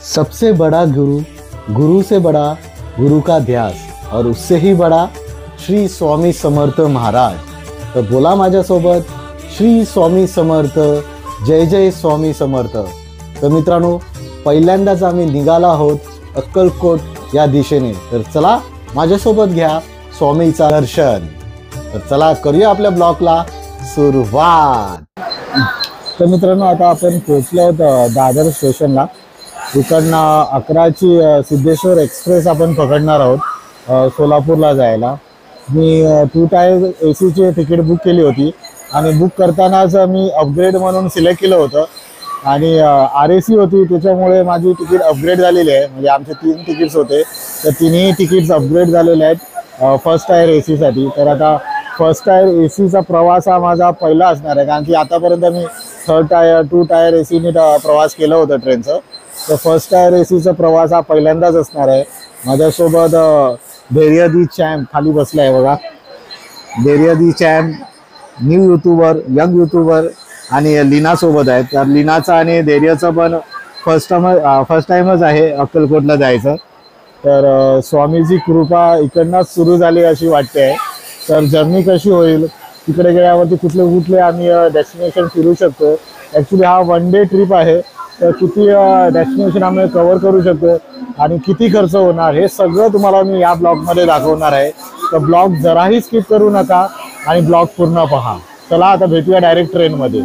सबसे बड़ा गुरु, गुरु से बड़ा गुरु का ध्यास और उससे ही बड़ा श्री स्वामी समर्थ महाराज। तर बोला माझ्यासोबत श्री स्वामी समर्थ, जय जय स्वामी समर्थ। तर मित्रांनो, पहिल्यांदाच आम्ही निघालो आहोत अक्कलकोट या दिशेने। तर चला माझ्यासोबत घ्या स्वामीचा दर्शन। तर चला करूया आपल्या ब्लॉगला सुरुवात। तर मित्रांनो, आता आपण पोहोचलो आहोत दादर स्टेशनला। इकडनं 11ची सिद्धेश्वर एक्सप्रेस आपण पकडणार आहोत सोलापूरला जायला। मी 2 टायर एसीची तिकीट बुक केली होती आणि बुक करतानाच मी अपग्रेड म्हणून सिलेक्ट केलं होतं आणि RAC होती, त्याच्यामुळे माझी तिकीट अपग्रेड झालेली आहे। म्हणजे आमचे 3 तिकीट्स होते, तर तिन्ही तिकीट्स अपग्रेड झालेले आहेत फर्स्ट टायर एसीसाठी। तर आता फर्स्ट टायर एसीचा प्रवास हा माझा पहिला असणार आहे, कारण की आतापर्यंत मी 2 टायर एसीने प्रवास केला होता ट्रेनचं। तर फर्स्ट टायर एसीचा प्रवास हा पहिल्यांदाच असणार आहे। माझ्यासोबत धैर्य दी चॅम्प खाली बसला आहे बघा। Dhairya the champ new YouTuber, young YouTuber आणि लीना सोबत आहेत। तर लीनाचा आणि धैर्याचा पण फर्स्ट टाइमच आहे अक्कलकोटला जायचं। तर स्वामीची कृपा इकडनंच सुरू झाली अशी वाटते। तर जर्नी कशी होईल, तिकडे गेल्यावरती कुठले कुठले आम्ही डेस्टिनेशन फिरू शकतो। ॲक्च्युली हा 1 डे ट्रिप आहे, तर किती डेस्टिनेशन आम्ही कव्हर करू शकतो आणि किती खर्च होणार हे सगळं तुम्हाला मी या ब्लॉगमध्ये दाखवणार आहे। तर ब्लॉग जराही स्किप करू नका आणि ब्लॉग पूर्ण पहा। चला आता भेटूया डायरेक्ट ट्रेनमध्ये।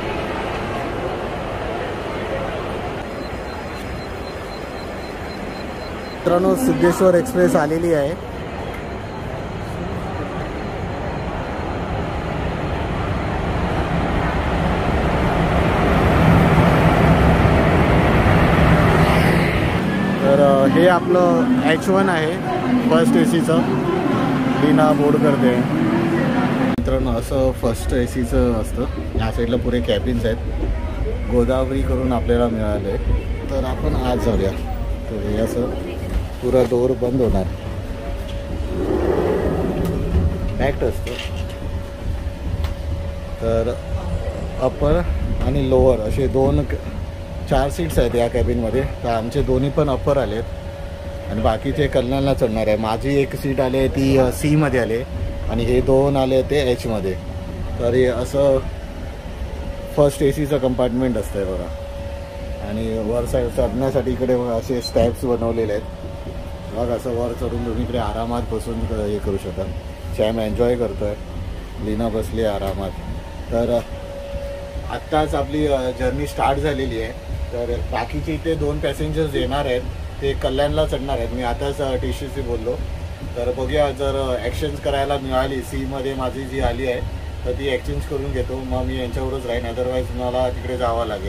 मित्रांनो, सिद्धेश्वर एक्सप्रेस आलेली आहे। तर हे आपलं H1 आहे फर्स्ट एसीचं। लीना बोर्ड करते। मित्रांनो, असं फर्स्ट एसीचं असतं। या साईडला पुरे कॅबिन्स आहेत, गोदावरी करून आपल्याला मिळाले। तर आपण आज जाऊया। तर हे असं पुरा डोअर बंद होणार, पॅक्ट असतं। तर अपर आणि लोअर असे 4 सीट्स आहेत या कॅबिनमध्ये। तर आमचे दोन्ही पण अपर आलेत आणि बाकीचे कल्याणला चढणार आहे। माझी एक सीट आली आहे ती C मध्ये आले आणि हे 2 आले ते H मध्ये। तर हे असं फर्स्ट एसीचं कंपार्टमेंट असतं आहे बघा। आणि वर साईड चढण्यासाठी इकडे असे स्टॅप्स बनवलेले आहेत बघा। असं वर चढून तुम्ही इकडे आरामात बसून हे करू शकता। चॅम एन्जॉय करतो आहे, लीना बसली आरामात। तर आत्ताच आपली जर्नी स्टार्ट झालेली आहे। तर बाकीचे इथे 2 पॅसेंजर्स येणार आहेत, ते कल्याणला चढणार आहेत। मी आताच TCC बोललो। तर बघूया, जर एक्सचेंज करायला मिळाली C मध्ये माझी जी आली आहे तर ती एक्सचेंज करून घेतो, मग मी यांच्यावरच राहीन। अदरवाईज मला तिकडे जावं लागेल।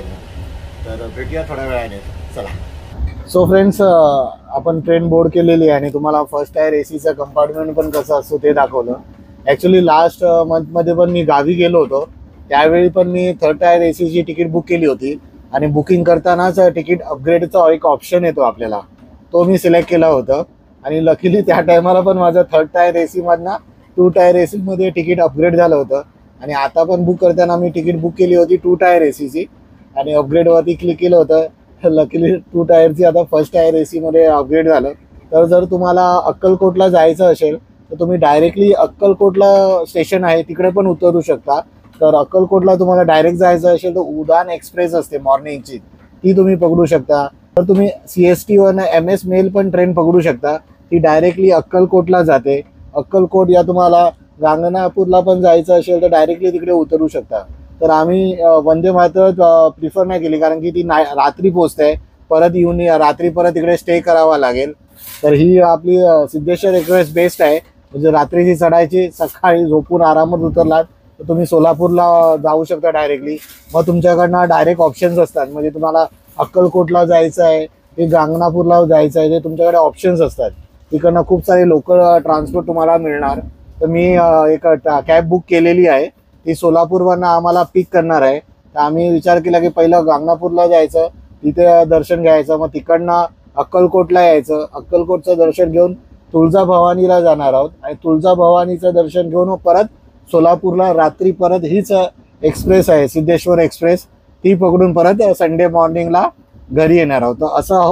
तर भेटूया थोड्या वेळाने, चला। सो फ्रेंड्स, आपण ट्रेन बोर्ड केलेली आहे आणि तुम्हाला फर्स्ट टायर एसीचं कंपार्टमेंट पण कसं असतं ते दाखवलं। ॲक्च्युली लास्ट मंथमध्ये पण मी गावी गेलो होतो, त्यावेळी पण मी 3rd टायर एसीची तिकीट बुक केली होती आणि बुकिंग करतानाच तिकीट अपग्रेडचा एक ऑप्शन येतो आपल्याला, तो मी सिलेक्ट केला होता। आणि लकीली त्या टायमाला पण माझं 3rd टायर एसीमधनं 2 टायर एसीमध्ये तिकीट अपग्रेड झालं होतं। आणि आता पण बुक करताना मी तिकीट बुक केली होती 2 टायर एसीची आणि अपग्रेडवरती क्लिक केलं होतं। लकीली 2 टायरची आता फर्स्ट टायर एसीमध्ये अपग्रेड झालं। तर जर तुम्हाला अक्कलकोटला जायचं असेल तर तुम्ही डायरेक्टली अक्कलकोटला स्टेशन आहे तिकडे पण उतरू शकता। तर अक्कलकोटला तुम्हाला डायरेक्ट जायचं असेल तर उडान एक्सप्रेस असते मॉर्निंगची, ती तुम्ही पकडू शकता। तर तुम्ही CST MS मेल पण ट्रेन पकडू शकता, ती डायरेक्टली अक्कलकोटला जाते। अक्कलकोट या तुम्हाला गांगनापूरला पण जायचं असेल तर डायरेक्टली तिकडे उतरू शकता। तर आम्ही वंदे भारत प्रिफर नाही केली, कारण की ती रात्री पोचते, परत येऊन रात्री परत इकडे स्टे करावा लागेल। तर ही आपली सिद्धेश्वर एक्सप्रेस बेस्ट आहे। म्हणजे रात्रीची चढायची, सकाळी झोपून आरामात उतरलात तर तुम्ही सोलापूरला जाऊ शकता डायरेक्टली। मग तुमच्याकडनं डायरेक्ट ऑप्शन्स असतात, म्हणजे तुम्हाला अक्कलकोटला जायचं आहे की गांगनापूरला जायचं आहे, ते तुमच्याकडे ऑप्शन्स असतात। तिकडनं खूप सारे लोकल ट्रान्सपोर्ट तुम्हाला मिळणार। तर मी एक कॅब बुक केलेली आहे, ती सोलापूरवरनं आम्हाला पिक करणार आहे। तर आम्ही विचार केला की पहिलं गांगनापूरला जायचं, तिथे दर्शन घ्यायचं, मग तिकडनं अक्कलकोटला यायचं। अक्कलकोटचं दर्शन घेऊन तुळजाभवानीला जाणार आहोत आणि तुळजाभवानीचं दर्शन घेऊन परत सोलापूरला रात्री परत हीच एक्सप्रेस आहे सिद्धेश्वर एक्सप्रेस, ती पकडून परत संडे मॉर्निंगला घरी येणार आहोत। असं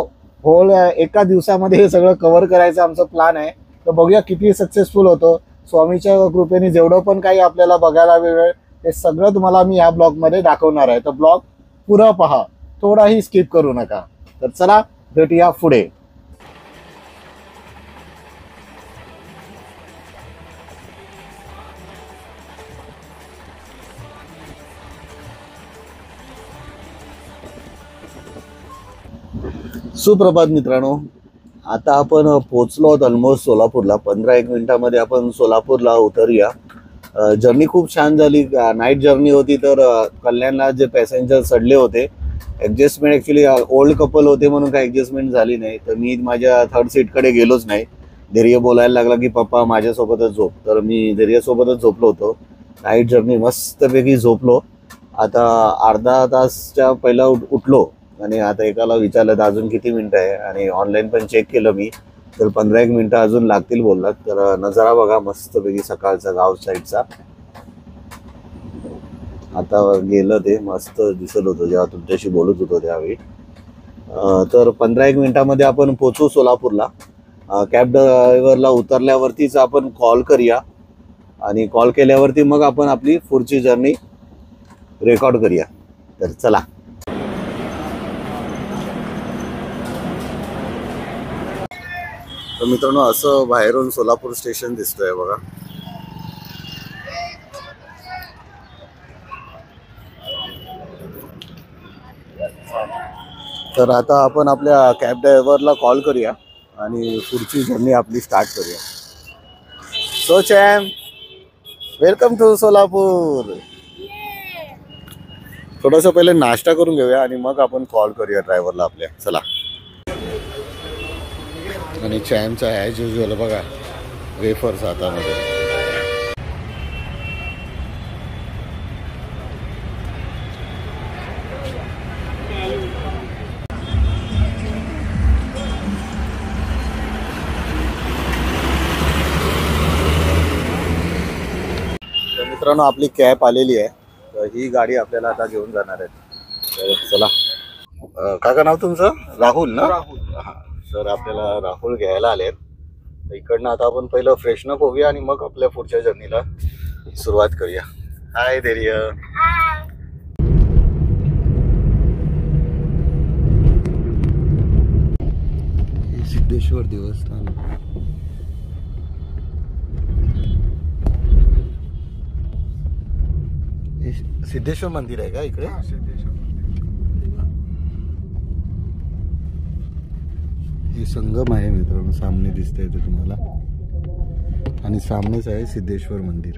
होल एका दिवसामध्ये हे सगळं कव्हर करायचं आमचं प्लॅन आहे. तर बघूया किती सक्सेसफुल होतो. स्वामीच्या कृपेने जेवढं पण काही आपल्याला बघायला वेळ ते सगळं तुम्हाला मी या ब्लॉगमध्ये दाखवणार आहे. तर ब्लॉग पुरा पहा, थोडाही स्किप करू नका. तर चला भेटूया पुढे. सुप्रभात मित्रांनो, आता आपण पोहोचलो आहोत ऑलमोस्ट सोलापूरला. 15-1 मिनिटामध्ये आपण सोलापूरला उतरूया. जर्नी खूप छान झाली. नाईट जर्नी होती. तर कल्याणला जे पॅसेंजर चढले होते, ॲडजस्टमेंट ॲक्च्युली ओल्ड कपल होते म्हणून काही ॲडजस्टमेंट झाली नाही. तर मी माझ्या थर्ड सीटकडे गेलोच नाही. धैर्य बोलायला लागला की पप्पा माझ्यासोबतच झोप. तर मी धैर्यासोबतच झोपलो होतो. नाईट जर्नी मस्तपैकी झोपलो. आता अर्धा तासच्या पहिला उठलो आणि आता एकाला विचारलं तर अजून किती मिनटं आहे, आणि ऑनलाईन पण चेक केलं मी, तर 15-1 मिनटं अजून लागतील बोललात. तर नजारा बघा मस्तपैकी सकाळचा गाव साईडचा. आता गेलं ते मस्त दिसत होतं जेव्हा तुमच्याशी बोलत होतो त्यावेळी. तर 15-1 मिनिटामध्ये आपण पोचू सोलापूरला. कॅब ड्रायव्हरला उतरल्यावरतीच आपण कॉल करूया, आणि कॉल केल्यावरती मग आपण आपली पुढची जर्नी रेकॉर्ड करूया. तर चला. तर मित्रांनो, असं बाहेरून सोलापूर स्टेशन दिसतोय बघा. तर आता आपण आपल्या कॅब ड्रायव्हरला कॉल करूया आणि पुढची जर्नी आपली स्टार्ट करूया. So champ, welcome to Solapur. थोडंसं पहिले नाश्ता करून घेऊया आणि मग आपण कॉल करूया ड्रायव्हरला आपल्या. चला. आणि चॅमचा ॲज युजल बघा, वेफर्स हातामध्ये. तर मित्रांनो, आपली कॅब आलेली आहे. तर ही गाडी आपल्याला आता घेऊन जाणार आहे. तर चला. काका, नाव तुमचं? राहुल ना? राहुल. हां. तर आपल्याला राहुल घ्यायला आलेत. इकडनं आता आपण पहिलं फ्रेशनअप होऊया आणि मग आपल्या पुढच्या जर्नीला सुरुवात करूया. हाय धैर्य. सिद्धेश्वर देवस्थान. सिद्धेश्वर मंदिर आहे का इकडे? हे संगम आहे मित्रांनो, सामने दिसतंय ते तुम्हाला, आणि सामनेच आहे सिद्धेश्वर मंदिर.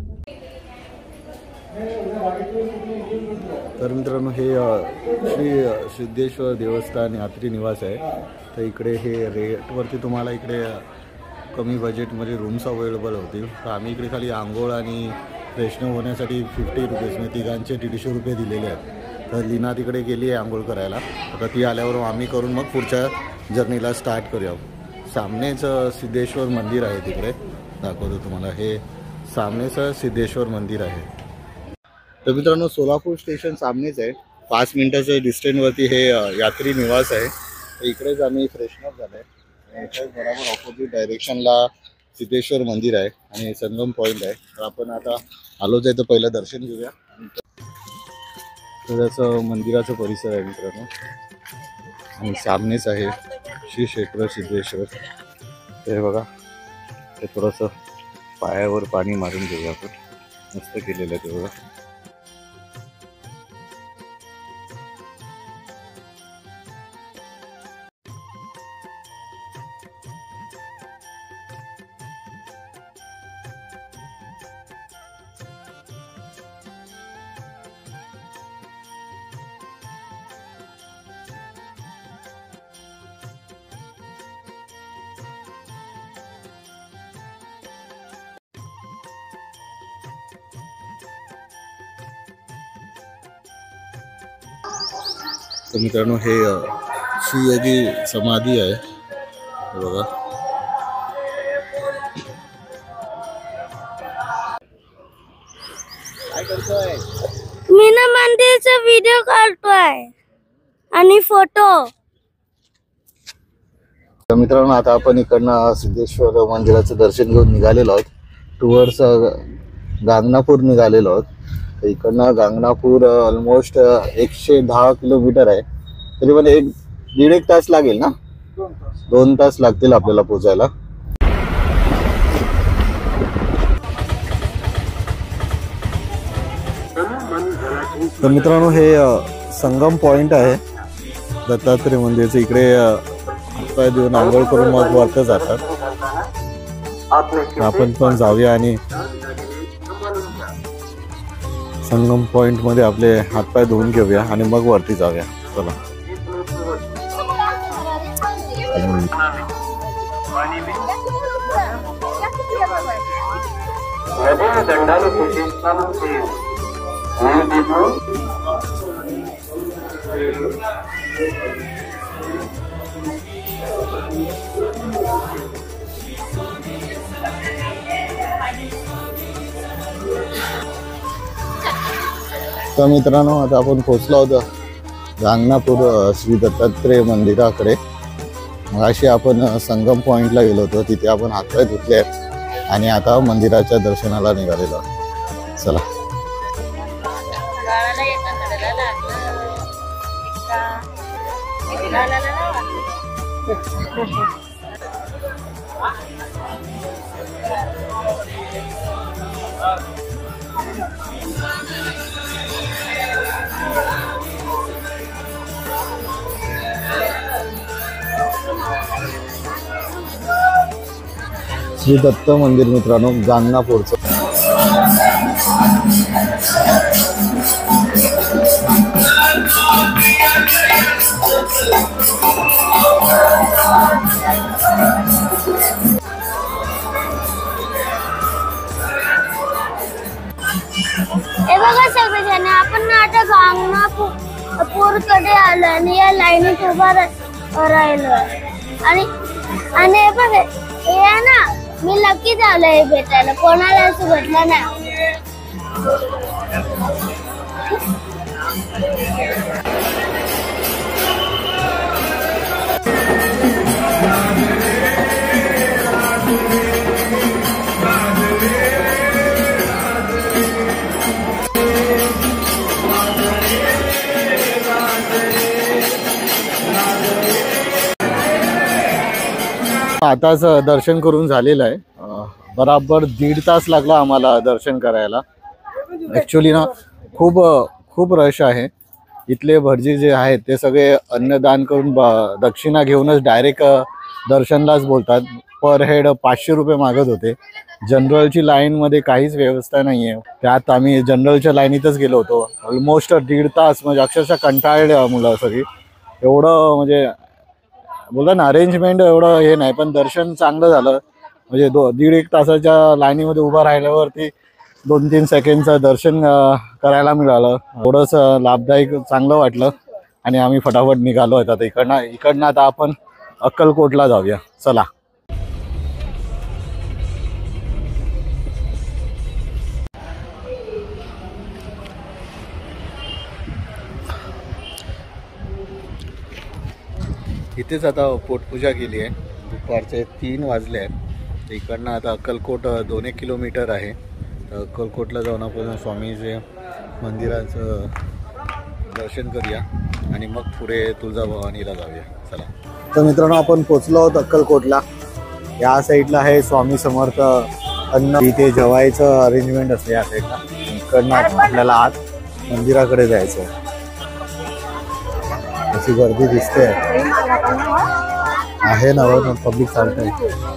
तर मित्रांनो, हे श्री सिद्धेश्वर देवस्थान यात्री निवास आहे. तर इकडे हे रेटवरती तुम्हाला इकडे कमी बजेटमध्ये रूम्स अवेलेबल होतील. तर आम्ही इकडे खाली आंघोळ आणि फ्रेशनअप होण्यासाठी 50 रुपीज म्हणजे तिघांचे 150 रुपये दिलेले आहेत. तर लीना तिकडे गेली आहे आंघोळ करायला. आता ती आल्यावर आम्ही करून मग पुढच्या जर्नीला स्टार्ट करूया. सामनेच सिद्धेश्वर मंदिर आहे, तिकडे दाखवतो तुम्हाला. हे सामनेच सिद्धेश्वर मंदिर आहे. तर मित्रांनो, सोलापूर स्टेशन सामनेच आहे. 5 मिनिटाच्या डिस्टन्सवरती हे यात्री निवास आहे. तर इकडेच आम्ही फ्रेशनअप झालो आहे. इथेच बरोबर ऑपोजिट डायरेक्शनला सिद्धेश्वर मंदिर आहे आणि संगम पॉईंट आहे. तर आपण आता आलोच आहे, तर पहिलं दर्शन घेऊया. तर असं मंदिराचं परिसर आहे मित्रांनो, आणि सामनेच आहे श्री क्षेत्र सिद्धेश्वर. हे बघा, ते थोडंसं पायावर पाणी मारून घेऊया आपण. मस्त केलेलं आहे ते बघा. तर मित्रांनो, हे शिवजी समाधी आहे बघा. काय करतोय? मी ना मंदिरचा व्हिडिओ काढतोय आणि फोटो. तर मित्रांनो आता आपण इकडनं सिद्धेश्वर मंदिराचं दर्शन घेऊन निघालेलो आहोत. टुवर्ड्स गांगनापूर निघालेलो आहोत. तर इकडनं गांगनापूर ऑलमोस्ट 110 किलोमीटर आहे. तरी पण 1-1.5 तास लागेल ना. 2 तास लागतील आपल्याला पोचायला. तर मित्रांनो हे संगम पॉइंट आहे दत्तात्रय मंदिरचं. इकडे पाय देऊन आंघोळ करून मग वरती जातात. आपण पण जाऊया आणि संगम पॉइंट मध्ये आपले हातपाय धुवून घेऊया आणि मग वरती जाऊया. चला. तर मित्रांनो आता आपण पोहोचलो होतो गांगनापूर श्री दत्तात्रय मंदिराकडे. मगाशी आपण संगम पॉइंटला गेलो होतो. तिथे आपण हातपाय धुतले आहेत आणि आता मंदिराच्या दर्शनाला निघालेलो. चला. श्री दत्त मंदिर मित्रांनो गांगनापूरचं. हे बघा सगळेजण आपण आता गांगनापूर कडे आलो आणि या लाईनीत उभा राहिलो आणि हे बघा हे आहे ना मी लकी झालोय भेटायला. कोणाला असं भेटलं नाही. आताच दर्शन करून झालेलं आहे. बराबर 1.5 तास लागला आम्हाला दर्शन करायला. ॲक्च्युली ना खूप रश आहे. इथले भटजी जे आहेत ते सगळे अन्नदान करून दक्षिणा घेऊनच डायरेक्ट दर्शनलाच बोलतात. पर हेड 500 रुपये मागत होते. जनरलची लाईनमध्ये काहीच व्यवस्था नाही आहे. त्यात आम्ही जनरलच्या लाईनीतच गेलो होतो. ऑलमोस्ट 1.5 तास म्हणजे अक्षरशः कंटाळले मुलं सगळी. एवढं म्हणजे बोला ना अरेंजमेंट एवढं हे नाही पण दर्शन चांगलं झालं. म्हणजे 1.5 तासाच्या लाईनीमध्ये उभं राहिल्यावरती 2-3 सेकंडचं दर्शन करायला मिळालं. थोडंसं लाभदायक चांगलं वाटलं आणि आम्ही फटाफट निघालो आहेत. आता इकडनं आता आपण अक्कलकोटला जाऊया. चला. इथेच आता पोटपूजा केली आहे. दुपारचे 3 वाजले आहेत. इकडनं आता अक्कलकोट 2 किलोमीटर आहे. तर अक्कलकोटला जाऊन आपण स्वामीचे मंदिराचं दर्शन करूया आणि मग पुढे तुळजाभवानीला जाऊया. चला. तर मित्रांनो आपण पोचलो आहोत अक्कलकोटला. या साईडला आहे स्वामी समर्थ अन्न. इथे जेवायचं अरेंजमेंट असते या साईडला. इकडनं आपल्याला आत मंदिराकडे जायचं. अशी गर्दी दिसते आहे ना. पब्लिक चालतंय.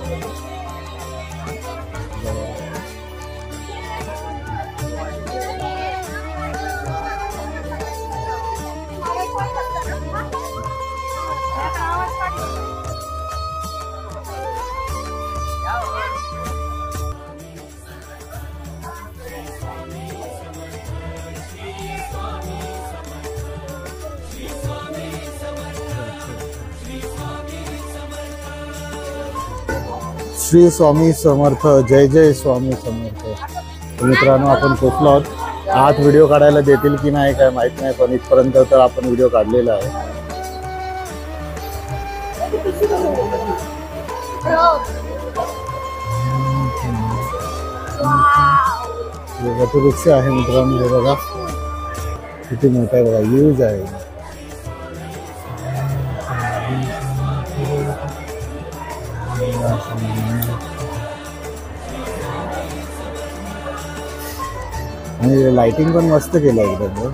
श्री स्वामी समर्थ. जय जय स्वामी समर्थ. मित्रांनो आपण पोचलो आहोत. आत व्हिडिओ काढायला देतील की नाही काय माहित नाही पण इथपर्यंत तर आपण व्हिडिओ काढलेला आहे. वटवृक्ष आहे मित्रांनो, हे बघा किती मोठा आहे बघा, यूज आहे. आणि लाइटिंग पण मस्त केलं एकदम.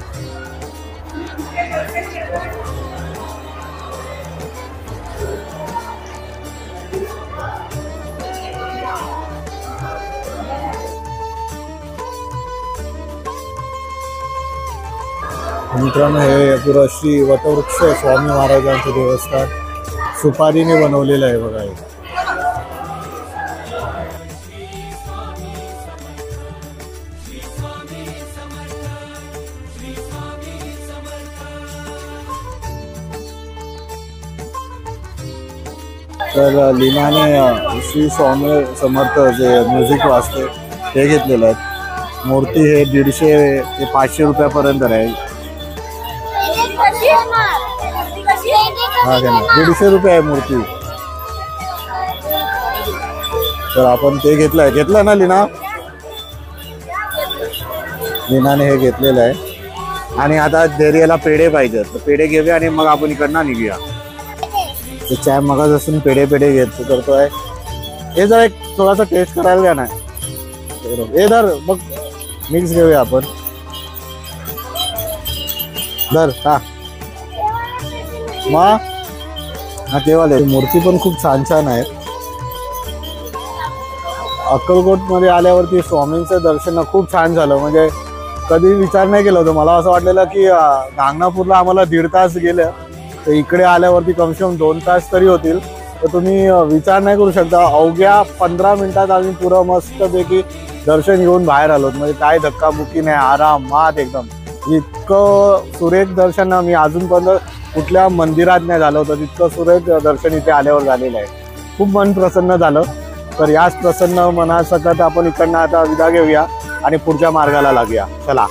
मित्रांनो हे पुरं श्री वटवृक्ष स्वामी महाराजांचं देवस्थान सुपारीने बनवलेलं आहे बघा. तर लीनाने श्री स्वामी समर्थ जे म्युझिक वाजते ते घेतलेलं आहे. मूर्ती हे 150 ते 500 रुपयापर्यंत आहे. हा, 150 रुपये आहे मूर्ती. तर आपण ते घेतलं ना लीनाने हे घेतलेलं आहे. आणि आता डेरियाला पेढे पाहिजे, तर पेढे घेऊया आणि मग आपण इकडनं निघूया. ते चाय मगापासून पेढे करतोय. हे जर एक थोडासा टेस्ट करायला द्या ना. हे धर बघ, मिक्स घेऊया आपण. धर हा मा हा तेवाले. मूर्ती पण खूप छान छान आहेत. अक्कलकोटमध्ये आल्यावरती स्वामींचं दर्शन खूप छान झालं. म्हणजे कधी विचार नाही केला होता. मला असं वाटलेलं की गांगणापूरला आम्हाला 1.5 तास गेलं, तर इकडे आल्यावरती कमसे कम 2 तास तरी होतील. तर तुम्ही विचार नाही करू शकता, अवघ्या 15 मिनिटात आम्ही पुरं मस्तपैकी दर्शन घेऊन बाहेर आलो. म्हणजे काय धक्काबुक्की नाही, आरामात एकदम. इतकं सुरेख दर्शन मी अजूनपर्यंत कुठल्या मंदिरात नाही झालं होतं. तितकं सुरेख दर्शन इथे आल्यावर झालेलं आहे. खूप मन प्रसन्न झालं. तर याच प्रसन्न मनासकट आपण इकडनं आता विदा घेऊया आणि पुढच्या मार्गाला लागूया. चला.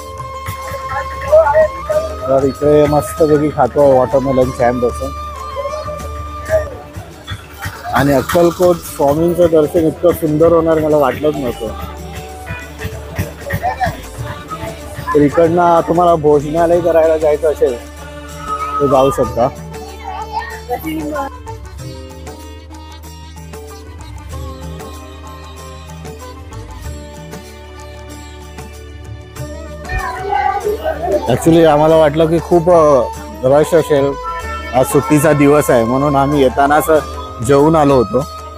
तर इकडे मस्तपैकी खातो वॉटरमेलन सॅम बसून. आणि अक्कलकोट स्वामींचं दर्शन इतकं सुंदर होणार मला वाटलंच नव्हतं. तर इकडनं तुम्हाला भोजनालय करायला जायचं असेल तर जाऊ शकता. ऍक्च्युली आम्हाला वाटलं की खूप रश असेल, आज सुट्टीचा दिवस आहे म्हणून आम्ही येतानाच जेवून आलो होतो.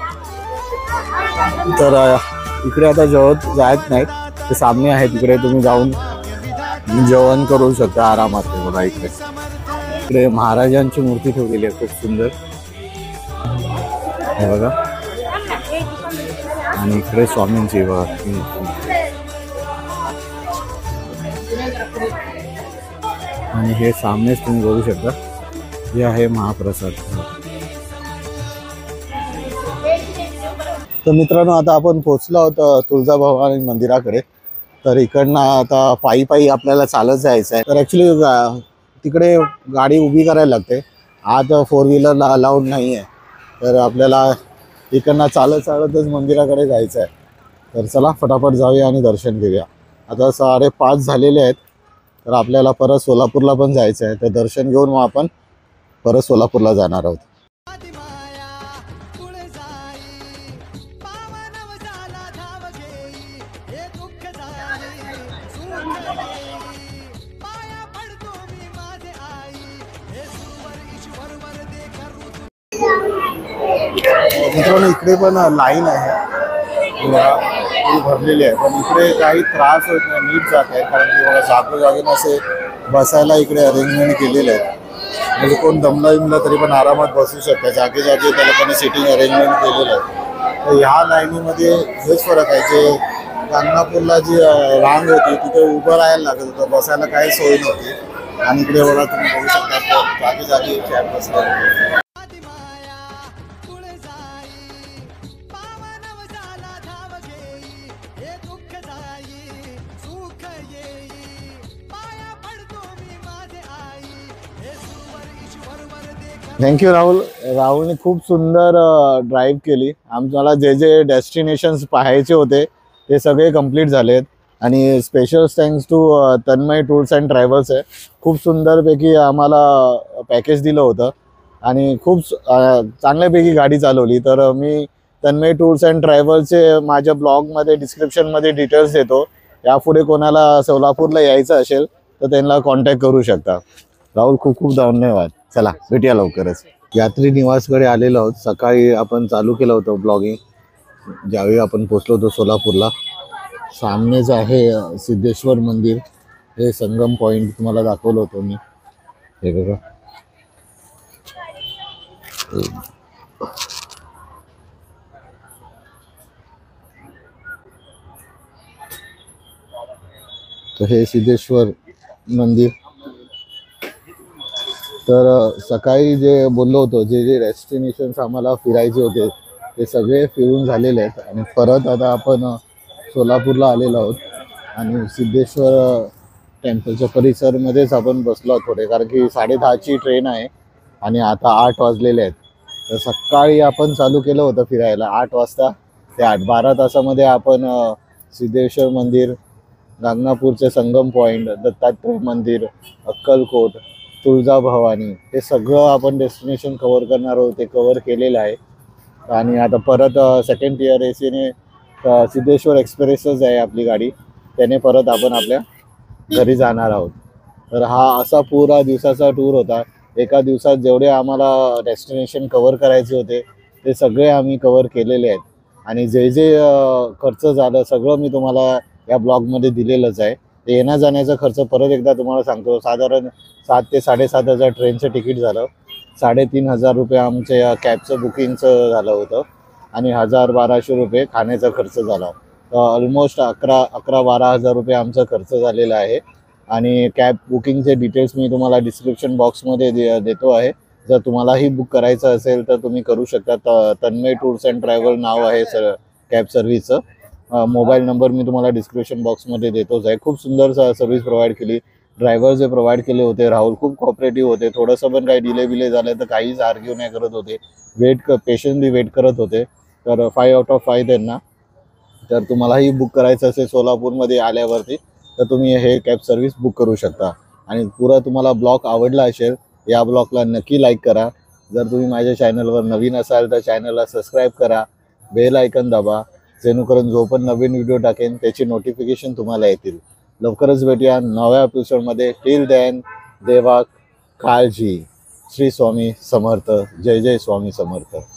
तर इकडे आता जेवत जायत नाहीत, ते सामने आहेत तिकडे तुम्ही जाऊन जेवण करू शकता आरामात. बघा इकडे महाराजांची मूर्ती ठेवलेली आहे खूप सुंदर, हे बघा. आणि इकडे स्वामींची बघा. आणि हे सामनेच तुम्ही बघू शकता, हे आहे महाप्रसाद. तर मित्रांनो आता आपण पोहोचलो आहोत तुळजाभवानी मंदिराकडे. तर इकडनं आता पायी आपल्याला चालत जायचं आहे. तर ॲक्च्युली तिकडे गाडी उभी करायला लागते, आत 4 व्हीलरला अलाउड नाही आहे. तर आपल्याला इकडनं चालतच मंदिराकडे जायचं आहे. तर चला फटाफट जाऊया आणि दर्शन घेऊया. आता 5:30 झालेले आहेत. तर आपल्याला परत सोलापूरला पण जायचं आहे. तर दर्शन घेऊन मग आपण परत सोलापूरला जाणार आहोत. मित्रांनो इकडे पण लाईन आहे, भरलेली आहे. पण इकडे काही त्रास होत नाही, नीट जात आहे. कारण की बघा जागोजागीनं असे बसायला इकडे अरेंजमेंट केलेले आहे. म्हणजे कोण दमला तरी पण आरामात बसू शकता. जागे त्या लोकांनी सिटिंग अरेंजमेंट केलेलं आहे. तर ह्या लाईनीमध्ये हेच फरक आहे. जे गांगणापूरला जी रांग होती तिथे उभं राहायला लागत होतं, बसायला काही सोय नव्हती. आणि इकडे बघा तुम्ही बघू शकता जागी चॅप बसला. थँक्यू राहुल. राहुलने खूप सुंदर ड्राईव्ह केली. आम्हाला जे जे डेस्टिनेशन्स पाहायचे होते ते सगळे कंप्लीट झालेत. आणि special thanks to Tanmay tours and travels आहे. खूप सुंदरपैकी आम्हाला पॅकेज दिलं होतं आणि खूप चांगल्यापैकी गाडी चालवली. तर मी तन्मय टूर्स अँड ट्रॅव्हल्सचे माझ्या ब्लॉगमध्ये डिस्क्रिप्शनमध्ये डिटेल्स देतो. यापुढे कोणाला सोलापूरला यायचं असेल तर त्यांना कॉन्टॅक्ट करू शकता. राहुल खूप खूप धन्यवाद. चला भेटूया लवकरच. यात्री निवासकडे आलेलो आहोत. सकाळी आपण चालू केलं होतं ब्लॉगिंग ज्यावेळी आपण पोचलो होतो सोलापूरला. सामनेच आहे सिद्धेश्वर मंदिर. हे संगम पॉईंट तुम्हाला दाखवलं होतं मी. हे बघा तर हे सिद्धेश्वर मंदिर. तर सकाळी जे बोललो होतो जे जे डेस्टिनेशन्स आम्हाला फिरायचे होते ते सगळे फिरून झालेले आहेत. आणि परत आता आपण सोलापूरला आलेलो आहोत आणि सिद्धेश्वर टेम्पलच्या परिसरमध्येच आपण बसलो आहोत थोडे, कारण की 10:30ची ट्रेन आहे आणि आता 8 वाजलेले आहेत. तर सकाळी आपण चालू केलं होतं फिरायला 8 वाजता ते 12 तासामध्ये आपण सिद्धेश्वर मंदिर, गांगनापूरचे संगम पॉईंट, दत्तात्रय मंदिर, अक्कलकोट, तुळजाभवानी हे सगळं आपण डेस्टिनेशन कवर करणार आहोत. ते कवर केलेलं आहे. आणि आता परत सेकंड टियर एसीने सिद्धेश्वर एक्सप्रेसच आहे आपली गाडी, त्याने परत आपण आपल्या घरी जाणार आहोत. तर हा असा पुरा दिवसाचा टूर होता. एका दिवसात जेवढे आम्हाला डेस्टिनेशन कवर करायचे होते ते सगळे आम्ही कवर केलेले आहेत. आणि जे जे खर्च झालं सगळं मी तुम्हाला या ब्लॉगमध्ये दिलेलंच आहे. ते येण्या जाण्याचा खर्च परत एकदा तुम्हाला सांगतो. साधारण 7 ते 7,500 ट्रेनचं तिकीट झालं. 3,500 रुपये आमच्या कॅबचं बुकिंगचं झालं होतं आणि 1,000-1,200 रुपये खाण्याचा खर्च झाला. तर ऑलमोस्ट 11,000-12,000 रुपये आमचा खर्च झालेला आहे. आणि कॅब बुकिंगचे डिटेल्स मी तुम्हाला डिस्क्रिप्शन बॉक्समध्ये देतो आहे. जर तुम्हालाही बुक करायचं असेल तर तुम्ही करू शकता. तन्मय टूर्स अँड ट्रॅव्हल नाव आहे कॅब सर्व्हिसचं. मोबाईल नंबर मी तुम्हाला डिस्क्रिप्शन बॉक्समध्ये देतोच आहे. खूप सुंदर सर्व्हिस प्रोव्हाइड केली. ड्रायव्हर जे प्रोव्हाइड केले होते राहुल खूप कॉपरेटिव्ह होते. थोडंसं पण काही डिले झालं तर काहीच आर्ग्यू नाही करत होते. पेशंटली वेट करत होते. तर 5 आउट ऑफ 5 त्यांना. तर तुम्हालाही बुक करायचं असेल सोलापूरमध्ये आल्यावरती तर तुम्ही हे कॅब सर्व्हिस बुक करू शकता. आणि पुरा तुम्हाला ब्लॉग आवडला असेल या ब्लॉगला नक्की लाईक करा. जर तुम्ही माझ्या चॅनलवर नवीन असाल तर चॅनलला सबस्क्राईब करा, बेल आयकन दाबा, जेणेकरून जो पण नवीन व्हिडिओ टाकेन त्याची नोटिफिकेशन तुम्हाला येतील. लवकरच भेटूया नव्या एपिसोडमध्ये. टिल देन देवा काळजी. श्री स्वामी समर्थ. जय जय स्वामी समर्थ.